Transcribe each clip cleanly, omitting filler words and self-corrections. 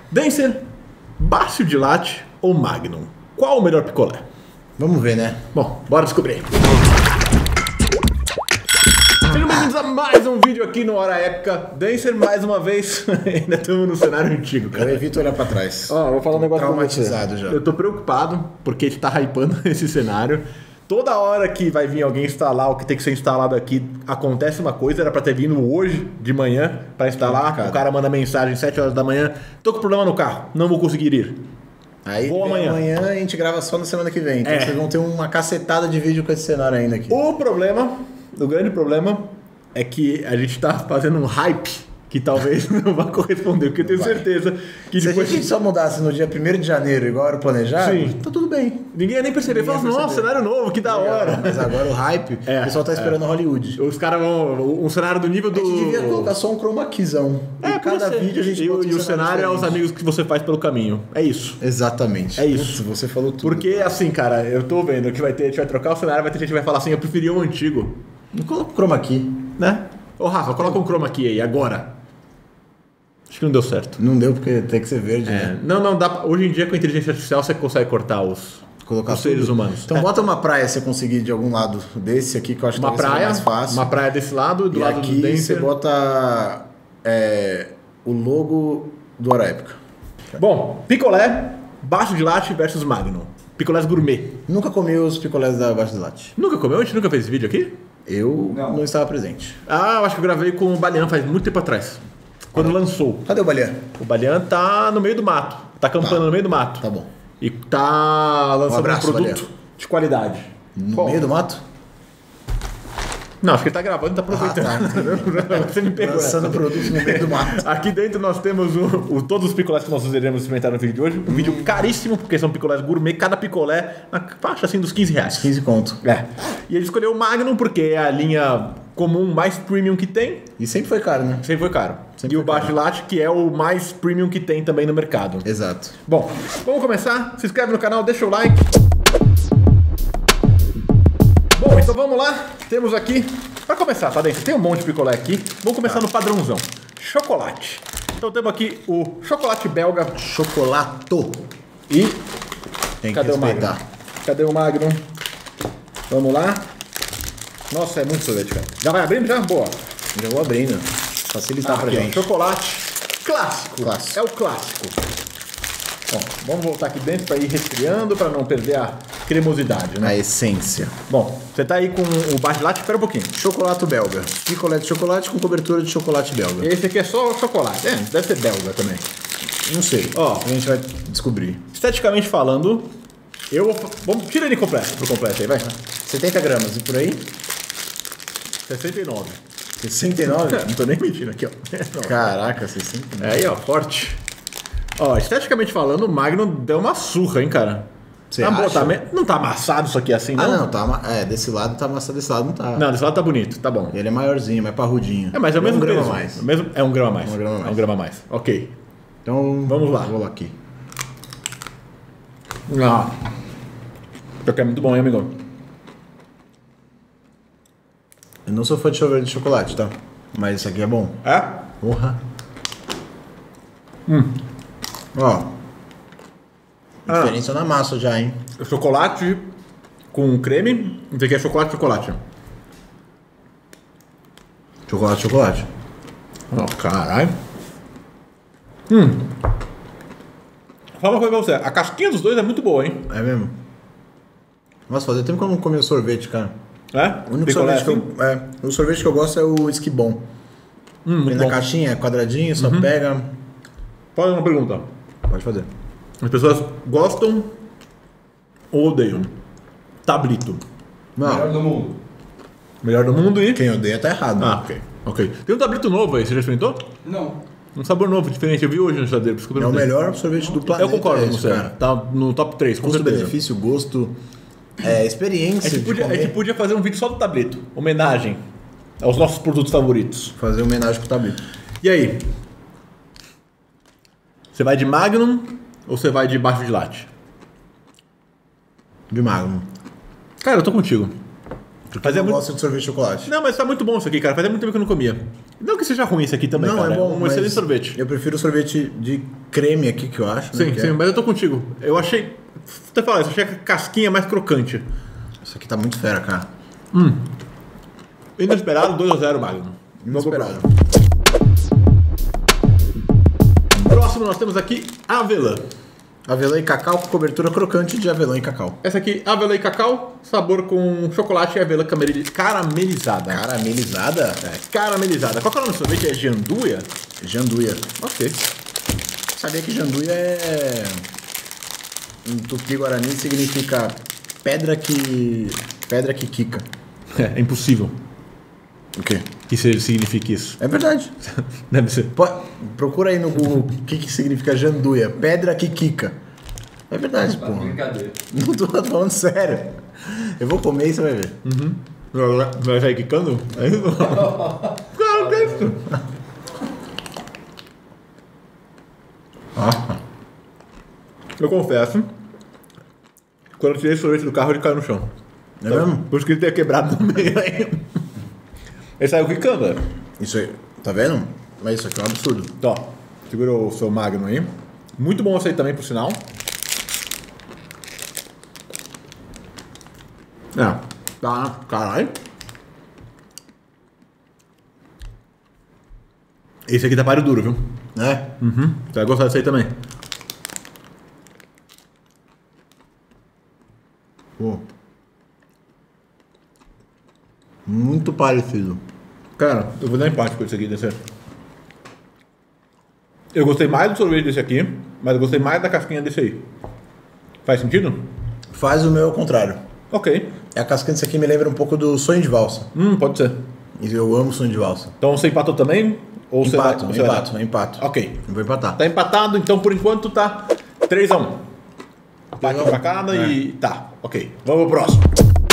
Dancer, Bácio de Latte ou Magnum? Qual o melhor picolé? Vamos ver, né? Bom, bora descobrir. Sejam bem-vindos a mais um vídeo aqui no Hora Épica. Dancer, mais uma vez, ainda estamos no cenário antigo, Eu cara. evito olhar pra trás. Ó, vou falar um negócio pra você. Traumatizado já. Eu tô preocupado, porque a gente tá hypando esse cenário. Toda hora que vai vir alguém instalar o que tem que ser instalado aqui, acontece uma coisa, era pra ter vindo hoje de manhã pra instalar. O cara manda mensagem às 7 horas da manhã, tô com problema no carro, não vou conseguir ir. Aí Vou amanhã. a gente grava só na semana que vem. Então É. vocês vão ter uma cacetada de vídeo com esse cenário ainda aqui. O grande problema é que a gente tá fazendo um hype que talvez não vá corresponder, porque eu tenho vai. certeza que Se a depois gente só mudasse no dia 1º de janeiro, igual era planejado, Sim. tá tudo bem. ninguém ia nem perceber. Fala, Ninguém ia nossa, perceber. cenário novo, que da hora. Mas agora o hype, o pessoal tá esperando Hollywood. Os caras vão. Um cenário do nível A do. gente devia colocar só um chroma keyzão. É, E cada pode ser. vídeo a gente bota um E o cenário é os diferente. amigos que você faz pelo caminho. É isso. Exatamente. É isso. Putz, você falou tudo. Porque, assim, cara, eu tô vendo que vai ter, a gente vai trocar o cenário, vai ter gente que vai falar assim, eu preferia o antigo, Não coloca o chroma key. né? Ô, Rafa, coloca um chroma key aí, agora. Acho que não deu certo. Não deu porque tem que ser verde, né? Não, dá pra, hoje em dia com a inteligência artificial você consegue cortar os Colocar seres tudo. humanos. Então bota uma praia se você conseguir de algum lado desse aqui, que eu acho que Uma talvez seja praia, mais fácil. uma praia desse lado, do E lado aqui do você Dancer. bota o logo do Hora Épica. Bom, picolé, Baixo de Latte versus Magnum. Picolés gourmet. Nunca comi os picolés da Baixo de Latte. Nunca comeu? A gente nunca fez esse vídeo aqui? Eu não estava presente. Ah, eu acho que eu gravei com o Balian faz muito tempo atrás. Quando lançou. Cadê o Balian? O Balian tá no meio do mato. Tá acampando no meio do mato. Tá bom. E tá lançando um abraço, produto Balian. de qualidade. No Bom, meio do mato? Não, acho que ele tá gravando e tá aproveitando. Você me pegou. Lançando essa. produtos no meio do mato. Aqui dentro nós temos todos os picolés que nós iremos experimentar no vídeo de hoje. Um vídeo caríssimo, porque são picolés gourmet. Cada picolé na faixa assim dos 15 reais. 15 conto. É. E ele escolheu o Magnum porque é a linha comum mais premium que tem. E sempre foi caro, né? Sempre foi caro. Sempre E o foi caro. Baixo de Latte, que é o mais premium que tem também no mercado. Exato. Bom, vamos começar. Se inscreve no canal, deixa o like. Bom, então vamos lá. Temos aqui, para começar, tá dentro? Tem um monte de picolé aqui. Vamos começar no padrãozão. Chocolate. Então temos aqui o chocolate belga Chocolato. e... Tem que Cadê o respeitar. Magnum? Cadê o Magnum? Vamos lá. Nossa, é muito sorvete, cara. Já vai abrindo já? Boa. Já vou abrindo. Facilitar pra Aqui, ó, gente. chocolate clássico. Clássico. É o clássico. Bom, vamos voltar aqui dentro para ir resfriando, para não perder a cremosidade, né? A essência. Bom, você tá aí com o Baixo de Latte, espera um pouquinho. Chocolate belga. Picolé de chocolate com cobertura de chocolate belga. Esse aqui é só chocolate. É, deve ser belga também. Não sei. Ó. A gente vai descobrir. Esteticamente falando, vamos, tira ele completo, pro completo aí, vai. 70 gramas. E por aí? 69. 69? Não tô nem mentindo aqui, ó. Caraca, 69. É aí, ó, forte. Ó, esteticamente falando, o Magnum deu uma surra, hein, cara. Você Na boa, acha? não tá amassado isso aqui assim, não? Ah, não, tá. Desse lado tá amassado, desse lado não tá. Não, desse lado tá bonito, tá bom. Ele é maiorzinho, mais parrudinho. É, mas é o mesmo um grama peso. a mais. É um grama a mais. Um grama a mais. É um grama a mais. Ok. Então, Vamos lá. Vou lá aqui. Ah. Pior que é muito bom, hein, amigão? Eu não sou fã de sorvete de chocolate, tá? Mas isso aqui é bom. É? Porra. Ó. Diferença na massa já, hein? Chocolate com creme. Isso aqui é chocolate. Chocolate, chocolate. Ó, caralho. Fala uma coisa pra você. A casquinha dos dois é muito boa, hein? É mesmo? Nossa, fazia tempo que eu não comia sorvete, cara. É? O único Picolé sorvete que assim? o sorvete que eu gosto é o Esquibom. Vem Muito na bom. caixinha, é quadradinho, só pega. Pode uma pergunta. Pode fazer. As pessoas gostam ou odeiam? Tablito. Não, Melhor do mundo. Melhor do mundo e... quem odeia tá errado. Ah, ok. Tem um tablito novo aí, você já experimentou? Não. Um sabor novo, diferente. Eu vi hoje no geladeiro, por isso que eu É o perguntei. melhor sorvete do planeta. Eu concordo com esse, você. cara. Tá no top 3, com certeza. Custo-benefício, gosto, experiência A gente, de podia, a comer. gente podia fazer um vídeo só do tablito. Homenagem aos nossos produtos favoritos. Fazer homenagem pro tablito. E aí? Você vai de Magnum ou você vai de Baixo de Latte? De Magnum. Cara, eu tô contigo. Porque Fazia eu muito... gosto de sorvete de chocolate. Não, mas tá muito bom isso aqui, cara. Fazia muito tempo que eu não comia. Não que seja ruim esse aqui também, Não, cara. é bom, um mas excelente sorvete. Eu prefiro o sorvete de creme aqui, que eu acho. Sim, né, que sim, é. mas eu tô contigo. Eu achei... Até falar isso, eu achei a casquinha mais crocante. Isso aqui tá muito fera, cara. Inesperado, 2-0, Magno. Inesperado. Próximo nós temos aqui avelã. Avelã e cacau com cobertura crocante de avelã e cacau. Essa aqui, avelã e cacau, sabor com chocolate e avelã caramelizada. Caramelizada? Caramelizada. Qual que é o nome do sorvete? É janduia? Janduia. Ok. Sabia que janduia é... Em tupi-guarani significa pedra que quica. É impossível O quê? que signifique isso. É verdade. Deve ser. Procura aí no Google o que significa janduia. Pedra que quica. É verdade, pô. Brincadeira. Não tô falando sério. Eu vou comer e você vai ver. Vai sair quicando? É isso? Claro que é isso. Eu confesso, quando eu tirei esse sorvete do carro, ele caiu no chão. É mesmo? Por isso que ele tinha quebrado no meio aí. Ele saiu quicando, velho. Isso aí. Tá vendo? Mas isso aqui é um absurdo. Ó, segura o seu Magno aí. Muito bom esse aí também, por sinal. Tá, caralho. Esse aqui tá páreo duro, viu? É? Você vai gostar desse aí também. Pô. Muito parecido. Cara, eu vou dar empate com esse aqui desse. Eu gostei mais do sorvete desse aqui, mas eu gostei mais da casquinha desse aí. Faz sentido? Faz o meu ao contrário. Ok. A casquinha desse aqui me lembra um pouco do sonho de valsa. Pode ser. E eu amo sonho de valsa. Então você empatou também? Ou Empato, você vai... empato. Ok. Eu vou empatar. Tá empatado, então por enquanto tá 3-1. Bate pra cada e... Tá, ok. Vamos pro próximo.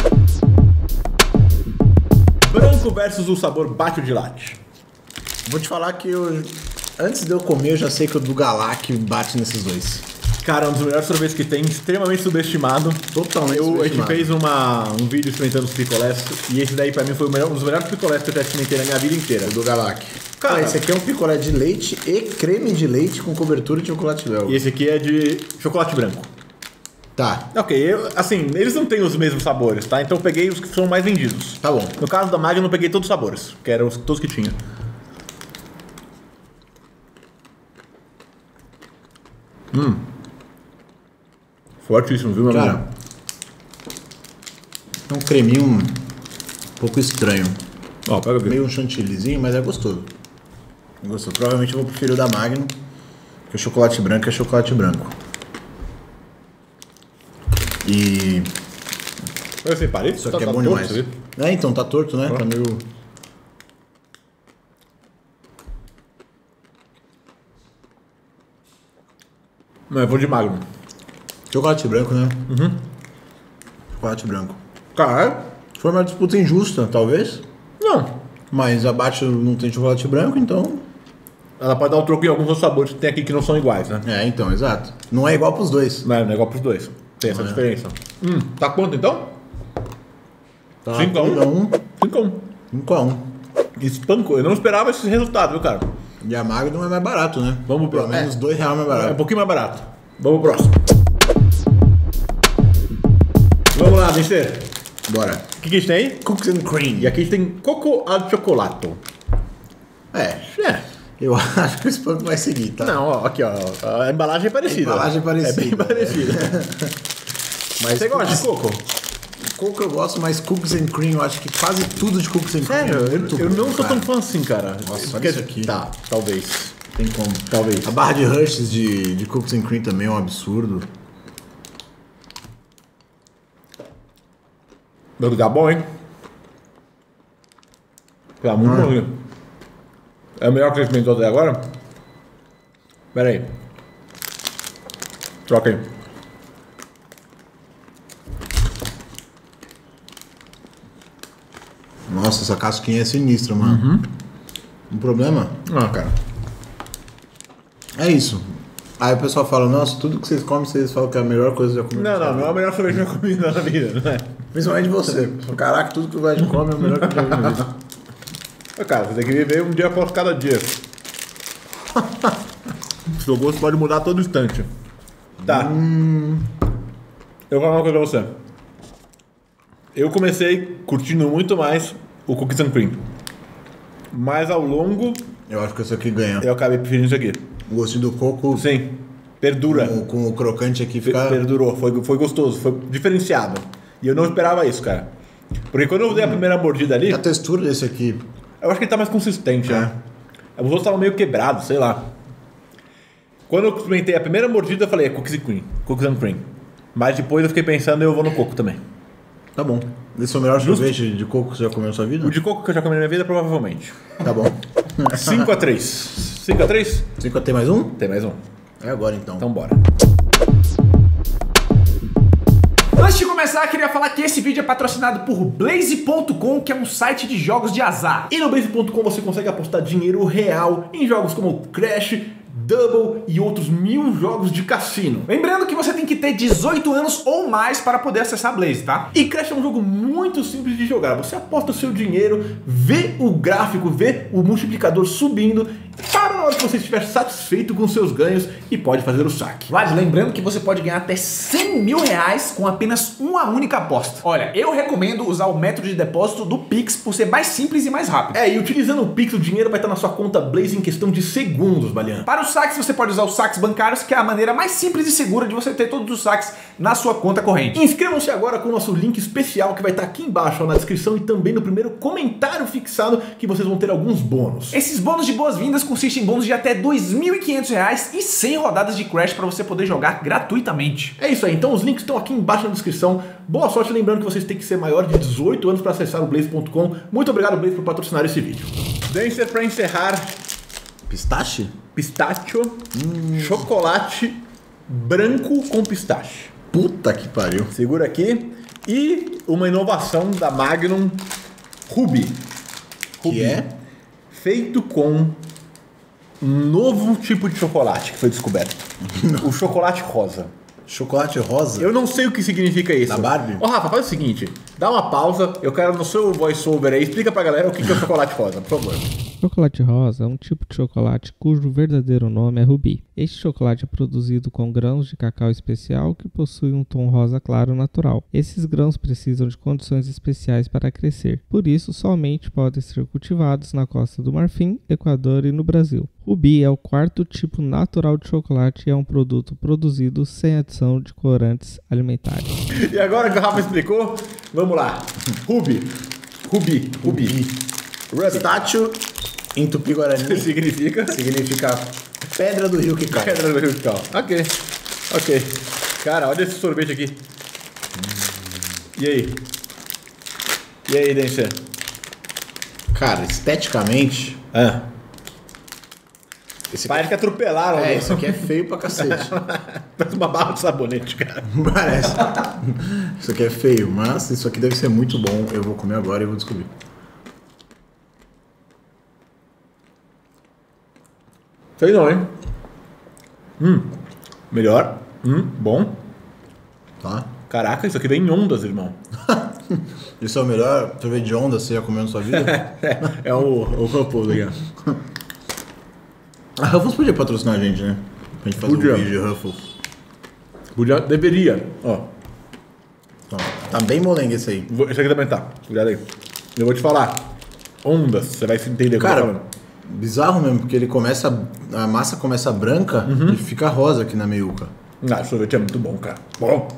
Branco versus o sabor bate de latte. Vou te falar que antes de eu comer, eu já sei que o do Galac bate nesses dois. Cara, é um dos melhores sorvetes que tem, extremamente subestimado. Totalmente A gente subestimado. fez um vídeo experimentando os picolés e esse daí pra mim foi um dos melhores picolés que eu já experimentei na minha vida inteira. O do Galac. Cara, Cara, esse aqui é um picolé de leite e creme de leite com cobertura de chocolate belga. E esse aqui é de chocolate branco. Tá, Ok, assim, eles não têm os mesmos sabores, tá? Então eu peguei os que são mais vendidos. tá bom. No caso da Magno, eu peguei todos os sabores, que eram todos que tinha. Fortíssimo, viu, meu Cara, amigo? é um creminho um pouco estranho. Ó, pega aqui. Meio um chantillyzinho, mas é gostoso. É gostoso. Provavelmente eu vou preferir o da Magnum, porque o chocolate branco é chocolate branco. E Eu separei? isso aqui é bom demais. É, então, tá torto, né? Tá meio... Não, eu vou de Magno. Chocolate branco, né? Chocolate branco. Caralho. Foi uma disputa injusta, talvez. Não. Mas abaixo não tem chocolate branco, então... Ela pode dar o troco em alguns outros sabores que tem aqui que não são iguais, né? É, então, exato. Não é igual pros dois. Não é igual pros dois. Tem essa Não é. diferença. Tá quanto então? Tá, 5-1. 5-1. 5-1. Espancou. Eu não esperava esse resultado, viu, cara? E a Magnum é mais barato, né? Vamos pro- Pelo menos é. R$2 mais É um barato. pouquinho mais barato. Vamos pro próximo. Vamos lá, vencer. Bora. O que a gente tem aí? Cookies and cream. E aqui tem coco al chocolate. É, É. eu acho que o Espanco vai seguir, tá? Não, ó, aqui, ó. A embalagem é parecida. A embalagem é parecida. É bem parecida. Mas Você gosta de cookies- coco? Coco eu gosto, mas cookies and cream, eu acho que quase tudo de cookies and cream Sério, é muito eu não bom, sou cara. tão fã assim, cara. Nossa, olha Porque- isso aqui. Tá, talvez. Tem como. Talvez. A barra de Hershey's de cookies and cream também é um absurdo. Vai ficar bom, hein? Tá muito bom, hein? É o melhor que você experimentou até agora? Pera aí. Troca aí. Nossa, essa casquinha é sinistra, mano. Um problema Ah, cara. é isso. Aí o pessoal fala, nossa, tudo que vocês comem, vocês falam que é a melhor coisa que já comeram. Não é o melhor sorvete que eu já comi na vida, não é? Principalmente você. Caraca, tudo que o Vlad come é o melhor que eu já vi na vida. Cara, você tem que viver um dia após cada dia. Seu gosto pode mudar a todo instante. Tá. Eu vou falar uma coisa pra você. Eu comecei curtindo muito mais o Cookies and Cream. Mas ao longo... Eu acho que esse aqui ganha. Eu acabei preferindo isso aqui. O gostinho do coco... Sim. Perdura. Com o crocante aqui fica... Perdurou. Foi gostoso. Foi diferenciado. E eu não esperava isso, cara. Porque quando eu dei a primeira mordida ali... A textura desse aqui... Eu acho que ele tá mais consistente, né? Os outros estavam meio quebrados, sei lá. Quando eu experimentei a primeira mordida, eu falei, Cookies and Cream. Mas depois eu fiquei pensando, eu vou no coco também. Tá bom. Esse é o melhor sorvete de coco que você já comeu na sua vida? O de coco que eu já comi na minha vida, provavelmente. Tá bom. 5x3. 5x3? 5 tem mais um? Tem mais um. É agora então. Então bora. Antes de começar, queria falar que esse vídeo é patrocinado por Blaze.com, que é um site de jogos de azar. E no Blaze.com você consegue apostar dinheiro real em jogos como Crash, Double e outros 1000 jogos de cassino. Lembrando que você tem que ter 18 anos ou mais para poder acessar Blaze, tá? E Crash é um jogo muito simples de jogar. Você aposta o seu dinheiro, vê o gráfico, vê o multiplicador subindo, para na hora que você estiver satisfeito com seus ganhos e pode fazer o saque. Vlad, lembrando que você pode ganhar até 100 mil reais com apenas uma única aposta. Olha, eu recomendo usar o método de depósito do Pix por ser mais simples e mais rápido. E utilizando o Pix, o dinheiro vai estar na sua conta Blaze em questão de segundos, Balian. Para os saques, você pode usar os saques bancários, que é a maneira mais simples e segura de você ter todos os saques na sua conta corrente. Inscrevam-se agora com o nosso link especial que vai estar aqui embaixo na descrição e também no primeiro comentário fixado, que vocês vão ter alguns bônus. Esses bônus de boas-vindas consistem em bônus de até R$ 2.500 e 100 rodadas de Crash para você poder jogar gratuitamente. É isso aí, então os links estão aqui embaixo na descrição. Boa sorte, lembrando que vocês têm que ser maior de 18 anos para acessar o Blaze.com. Muito obrigado, Blaze, por patrocinar esse vídeo. Dancer, para encerrar, Pistache? Pistacho, chocolate branco com pistache. Puta que pariu. Segura aqui. E uma inovação da Magnum, Ruby. Que é? Feito com um novo tipo de chocolate que foi descoberto. O chocolate rosa. Chocolate rosa? Eu não sei o que significa isso. Da Barbie? Ô, Rafa, faz o seguinte. Dá uma pausa. Eu quero no seu voice-over aí. Explica pra galera o que é o chocolate rosa, por favor. Chocolate rosa é um tipo de chocolate cujo verdadeiro nome é rubi. Este chocolate é produzido com grãos de cacau especial que possuem um tom rosa claro natural. Esses grãos precisam de condições especiais para crescer, por isso somente podem ser cultivados na Costa do Marfim, Equador e no Brasil. Rubi é o quarto tipo natural de chocolate e é um produto produzido sem adição de corantes alimentares. E agora que o Rafa explicou, vamos lá. Ruby. Pistacho, em tupi-guarani, Significa significa pedra do rio que cai. pedra do rio de cal. Ok. Cara, olha esse sorvete aqui. E aí, Dancer? Cara, esteticamente... Esse Parece que atropelaram. né? isso aqui é feio pra cacete. Parece uma barra de sabonete, cara. Parece. Isso aqui é feio, mas isso aqui deve ser muito bom. Eu vou comer agora e vou descobrir. Sei não, hein? Melhor. Bom. Tá? Caraca, isso aqui vem em ondas, irmão. Isso é o melhor sorvete de onda que você já comeu na sua vida? É o Ruffles aqui, ó. A Ruffles podia patrocinar a gente, né? Pra gente fazer Podia. um vídeo de Ruffles. Deveria. Ó, Então, tá bem molenga esse aí. esse aqui também tá. Cuidado aí. Eu vou te falar. Ondas, você vai entender o que eu tô Cara, falando. bizarro mesmo, porque ele começa... A massa começa branca e fica rosa aqui na meiuca. Ah, o sorvete é muito bom, cara. Bom.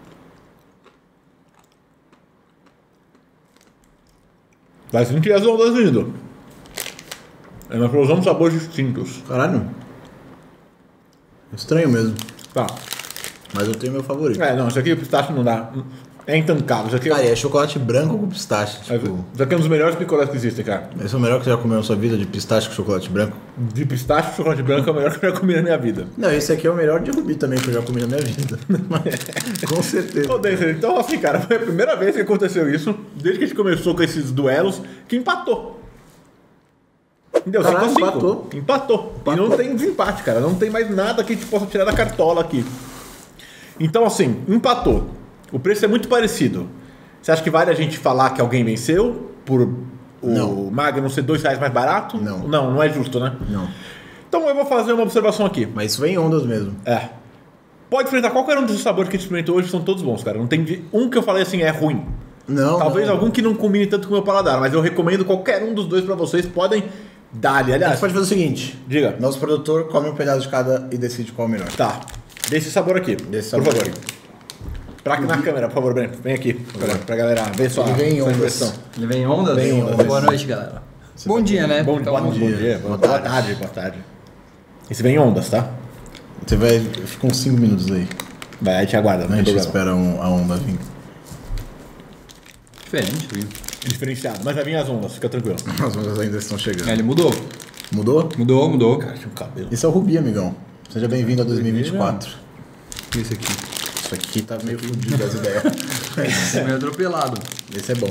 Vai sentir as ondas vindo. É uma explosão de sabores distintos. Caralho. Estranho mesmo. Tá. Mas eu tenho meu favorito. Não, isso aqui o pistache não dá. É intancável. Isso aqui Cara, é chocolate branco com pistache. Tipo, isso aqui é um dos melhores picolés que existem, cara. esse é o melhor que você já comeu na sua vida, de pistache com chocolate branco? De pistache, chocolate branco é o melhor que eu já comi na minha vida. Não, esse aqui é o melhor de rubi também que eu já comi na minha vida. Com certeza. Ô, Denzel, então assim, cara, foi a primeira vez que aconteceu isso, desde que a gente começou com esses duelos, que empatou. Deu 5 Caralho, a 5. empatou. Empatou. E não tem desempate, cara. Não tem mais nada que a gente possa tirar da cartola aqui. Então, assim, empatou. O preço é muito parecido. Você acha que vale a gente falar que alguém venceu por o Magnum ser R$2 mais barato? Não. Não é justo, né? Não. Então eu vou fazer uma observação aqui. Mas isso vem em ondas mesmo. Pode experimentar qualquer um dos sabores que a gente experimentou hoje, são todos bons, cara. Não tem um que eu falei assim, é ruim. Não. Talvez não. algum que não combine tanto com o meu paladar, mas eu recomendo qualquer um dos dois pra vocês. Podem dar-lhe. A Aliás, gente pode fazer o seguinte: diga. nosso produtor come um pedaço de cada e decide qual é o melhor. Tá. Desse sabor aqui. Desse por sabor favor. aqui. Pra aqui na câmera, por favor, Breno. Vem aqui. Pra galera ver só. Ele vem em sua ondas. impressão. Ele vem em ondas? Vem em ondas. Boa noite, galera. Bom dia, né? Bom, Então, bom dia. Boa tarde. Boa tarde. Esse vem em ondas, tá? Você vai. Fica uns 5 minutos aí. Vai, aí te aguarda, não A tem gente problema. espera a onda vir. Diferente, viu? Diferenciado, mas vai vir as ondas, fica tranquilo. As ondas ainda estão chegando. Ele mudou. Mudou? Mudou. Cara, tinha um cabelo. Esse é o Rubi, amigão. Seja bem-vindo a 2024. Esse aqui. Isso aqui tá meio fudido as ideias. Esse é meio atropelado. Esse é bom.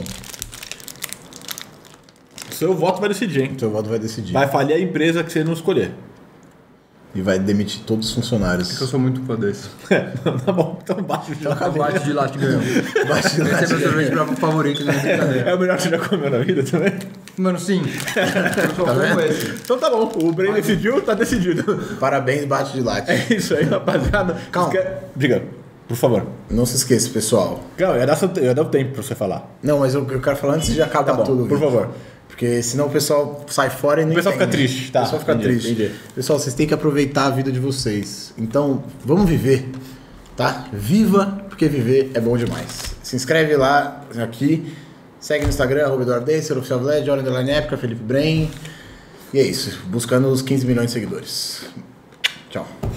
Seu voto vai decidir, hein? O seu voto vai decidir. Vai falir a empresa que você não escolher. E vai demitir todos os funcionários. Eu sou muito fã desse. Tá bom, então baixa já. Abate de latte ganhou. Bate de Esse é meu sorvete favorito, né? Brincadeira. É o melhor que você já comeu na vida também? Mano, sim. Eu sou fã esse. Então tá bom, o Breno decidiu, tá decidido. Parabéns, bate de latte. É isso aí, rapaziada. Calma. Diga, por favor. Não se esqueça, pessoal. Calma, ia dar o tempo pra você falar. Não, mas eu quero falar antes de acabar Tá bom, tudo. por favor. Porque senão o pessoal sai fora e nem O pessoal entende. fica triste, tá? O pessoal fica Entendi, triste. entendi. Pessoal, vocês têm que aproveitar a vida de vocês. Então, vamos viver, tá? Viva, porque viver é bom demais. Se inscreve lá, aqui. Segue no Instagram, @EduardoDacer, Oficial Vlad, _Época, Felipe Brain. E é isso. Buscando os 15 milhões de seguidores. Tchau.